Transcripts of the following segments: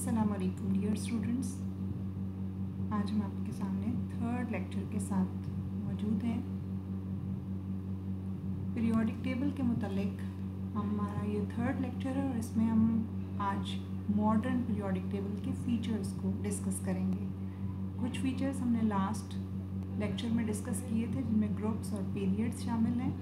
अस्सलाम वालेकुम dear students. आज हम आपके सामने थर्ड लेक्चर के साथ मौजूद हैं। पीरियोडिक टेबल के मुतालिक हमारा ये थर्ड लेक्चर है और इसमें हम आज मॉडर्न पीरियोडिक टेबल के फीचर्स को डिस्कस करेंगे। कुछ फीचर्स हमने लास्ट लेक्चर में डिस्कस किए थे जिनमें ग्रुप्स और पीरियड्स शामिल हैं,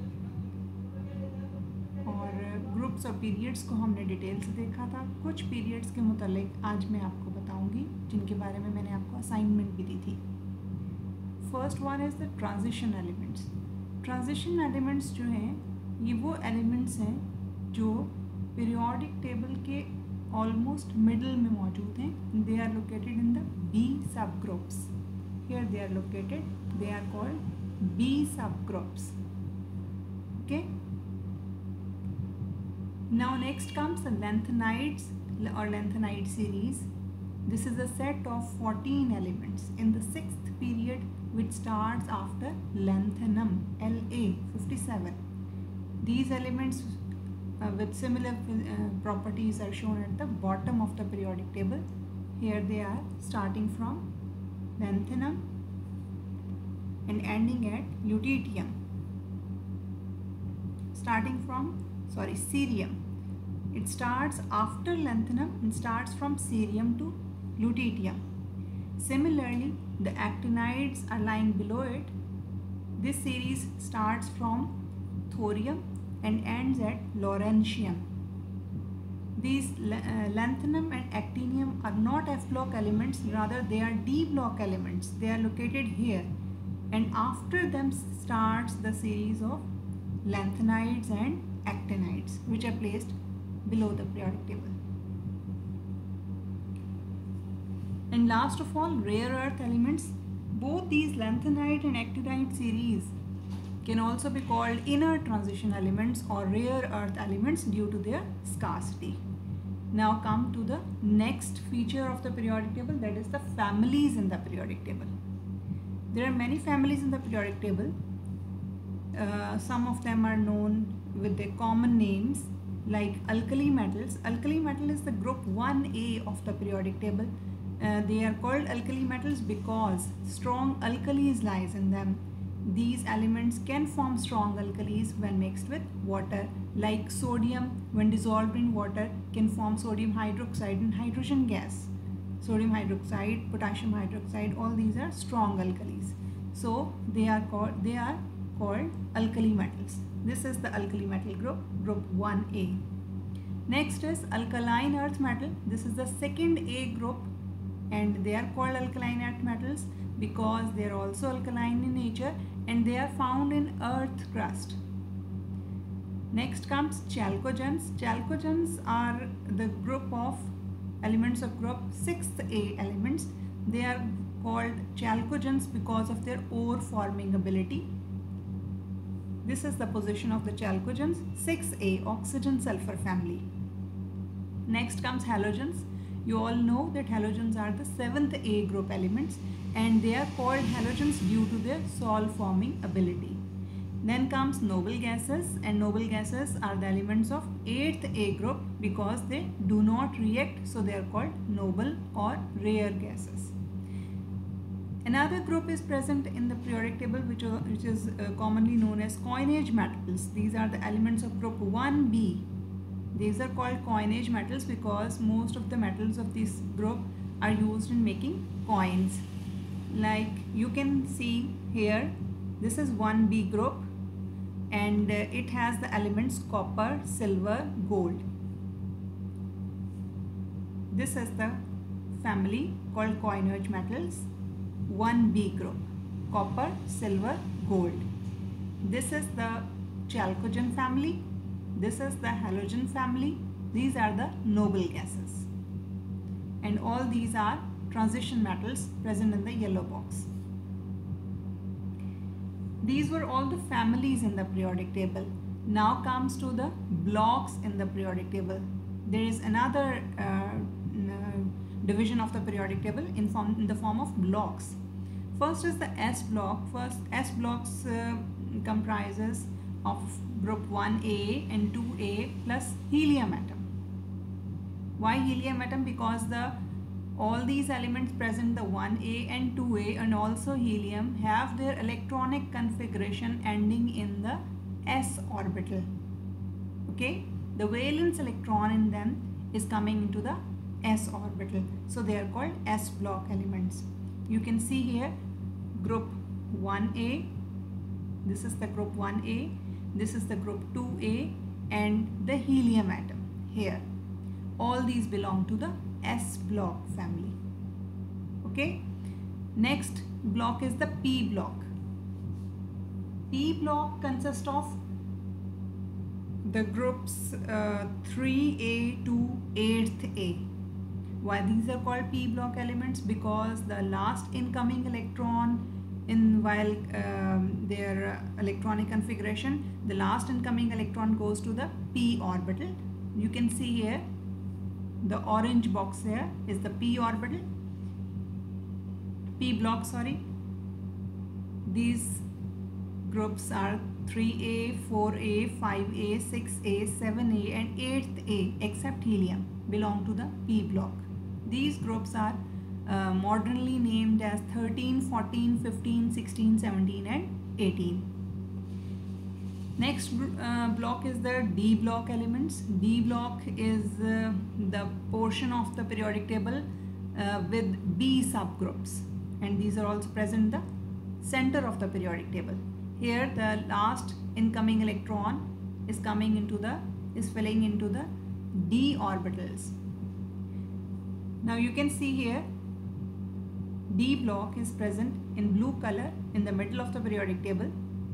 और ग्रुप्स और पीरियड्स को हमने डिटेल से देखा था। कुछ पीरियड्स के मुतालिक आज मैं आपको बताऊंगी जिनके बारे में मैंने आपको असाइनमेंट भी दी थी। First one is the transition elements. Transition elements जो हैं ये वो एलिमेंट्स हैं जो पीरियोडिक टेबल के ऑलमोस्ट मिडल में मौजूद हैं। They are located in the B sub groups. Here they are located, they are called B sub groups. Okay, now next comes the lanthanides or lanthanide series. This is a set of 14 elements in the sixth period which starts after lanthanum La 57. These elements with similar properties are shown at the bottom of the periodic table. Here they are starting from lanthanum and ending at lutetium. Starting from cerium. It starts after lanthanum and starts from cerium to lutetium. Similarly, the actinides are lying below it. This series starts from thorium and ends at lawrencium. These lanthanum and actinium are not F block elements, rather they are D block elements. They are located here, and after them starts the series of lanthanides and actinides which are placed below the periodic table. And last of all, rare earth elements. Both these lanthanide and actinide series can also be called inner transition elements or rare earth elements due to their scarcity. Now come to the next feature of the periodic table, that is the families in the periodic table. There are many families in the periodic table. Some of them are known with their common names like alkali metals. Alkali metal is the group 1A of the periodic table. They are called alkali metals because strong alkalis lies in them. These elements can form strong alkalis when mixed with water, like sodium when dissolved in water can form sodium hydroxide and hydrogen gas. Sodium hydroxide, potassium hydroxide, all these are strong alkalis. So they are called alkali metals. This is the alkali metal group, group 1A. Next is alkaline earth metal. This is the second A group, and they are called alkaline earth metals because they are also alkaline in nature and they are found in earth crust. Next comes chalcogens. Chalcogens are the group of elements of group 6A elements. They are called chalcogens because of their ore forming ability. This is the position of the chalcogens, 6A, oxygen sulfur family. Next comes halogens. You all know that halogens are the 7th A group elements and they are called halogens due to their sol forming ability. Then comes noble gases, and noble gases are the elements of 8th A group because they do not react, so they are called noble or rare gases. Another group is present in the periodic table which is commonly known as coinage metals. These are the elements of group 1B. These are called coinage metals because most of the metals of this group are used in making coins. Like you can see here, this is 1B group and it has the elements copper, silver, gold. This is the family called coinage metals. 1B group, copper, silver, gold. This is the chalcogen family. This is the halogen family. These are the noble gases. And all these are transition metals present in the yellow box. These were all the families in the periodic table. Now comes to the blocks in the periodic table. There is another division of the periodic table in the form of blocks. First is the S block. First S blocks comprises of group 1A and 2A plus helium atom. Why helium atom? Because the All these elements present the 1a and 2a and also helium have their electronic configuration ending in the s orbital. Okay, the valence electron in them is coming into the s orbital, so they are called s block elements. You can see here group 1a, this is the group 1a, this is the group 2a, and the helium atom here. All these belong to the s block family. Okay, next block is the p block. P block consists of the groups 3a to 8th a. Why these are called p block elements? Because the last incoming electron in while their electronic configuration, the last incoming electron goes to the p orbital. You can see here the orange box here is the p orbital, p block, sorry. These groups are 3a, 4a, 5a, 6a, 7a and 8th a except helium belong to the p block. These groups are modernly named as 13, 14, 15, 16, 17 and 18. Next block is the d block elements. D block is the portion of the periodic table with b subgroups, and these are also present in the center of the periodic table. Here the last incoming electron is filling into the d orbitals. Now you can see here d block is present in blue color in the middle of the periodic table.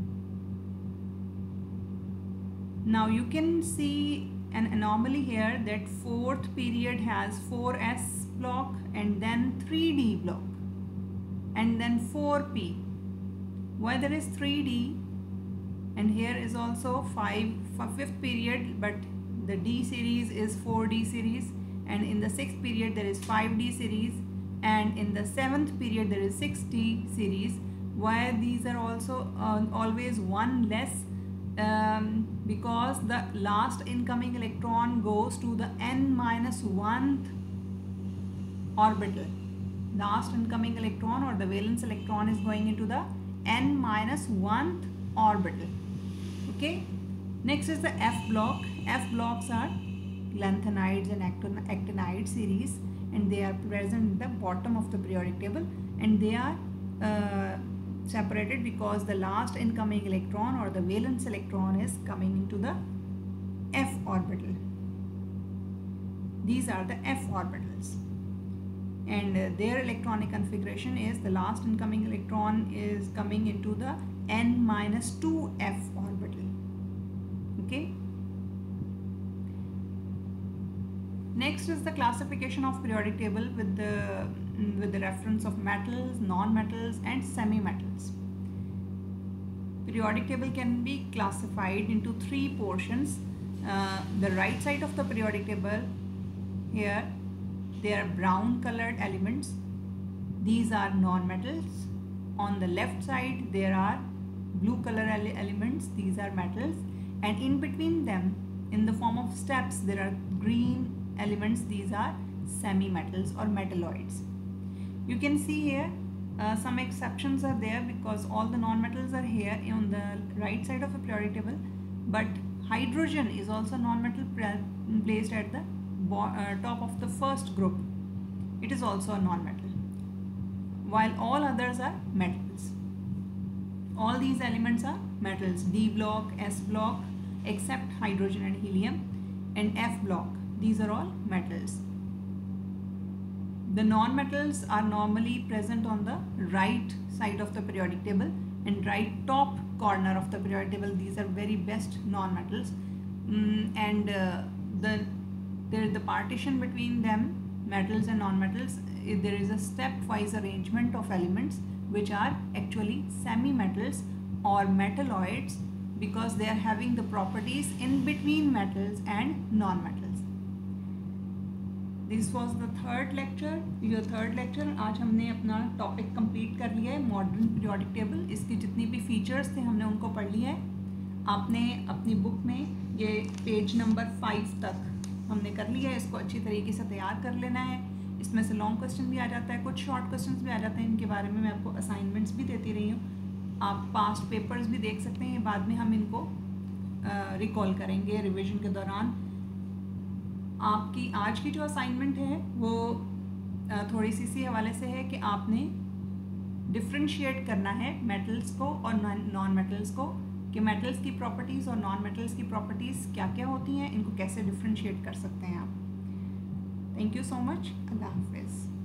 Now you can see an anomaly here that 4th period has 4s block and then 3d block and then 4p. Why there is 3d and here is also 5th period, but the d series is 4d series, and in the 6th period there is 5d series, and in the 7th period there is 6d series. Why these are also always one less? Because the last incoming electron goes to the n-1th orbital. Last incoming electron or the valence electron is going into the n-1th orbital. Okay, next is the f block. F blocks are lanthanides and actinide series, and they are present at the bottom of the periodic table, and they are separated because the last incoming electron or the valence electron is coming into the f orbital. These are the f orbitals, and their electronic configuration is the last incoming electron is coming into the n-2f orbital. Okay. Next is the classification of periodic table with the reference of metals, non-metals and semi-metals. Periodic table can be classified into 3 portions. The right side of the periodic table, here there are brown colored elements. These are non-metals. On the left side there are blue color elements. These are metals, and in between them in the form of steps there are green elements. These are semi-metals or metalloids. You can see here some exceptions are there because all the non-metals are here on the right side of the periodic table, but hydrogen is also non-metal placed at the top of the first group. It is also a non-metal, while all others are metals. All these elements are metals: D block, S block, except hydrogen and helium, and F block. These are all metals. The non-metals are normally present on the right side of the periodic table and right top corner of the periodic table. These are very best non-metals, and the partition between them, metals and non-metals, there is a stepwise arrangement of elements which are actually semi-metals or metalloids because they are having the properties in between metals and non-metals. This was the third lecture. आज हमने अपना topic complete कर लिया है, modern periodic table. इसके जितनी भी features थे हमने उनको पढ़ लिया है. आपने अपनी बुक में ये पेज नंबर 5 तक हमने कर लिया है. इसको अच्छी तरीके से तैयार कर लेना है. इसमें से लॉन्ग क्वेश्चन भी आ जाता है, कुछ शॉर्ट क्वेश्चन भी आ जाते हैं। इनके बारे में मैं आपको असाइनमेंट्स भी देती रही हूँ, आप पास्ट पेपर्स भी देख सकते हैं। बाद में हम इनको रिकॉल करेंगे रिवीजन के दौरान। आपकी आज की जो असाइनमेंट है वो थोड़ी सी इसी हवाले से है कि आपने डिफ्रेंशिएट करना है मेटल्स को और नॉन मेटल्स को, कि मेटल्स की प्रॉपर्टीज़ और नॉन मेटल्स की प्रॉपर्टीज़ क्या क्या होती हैं, इनको कैसे डिफ्रेंशिएट कर सकते हैं आप। Thank you so much. अल्लाह हाफिज़।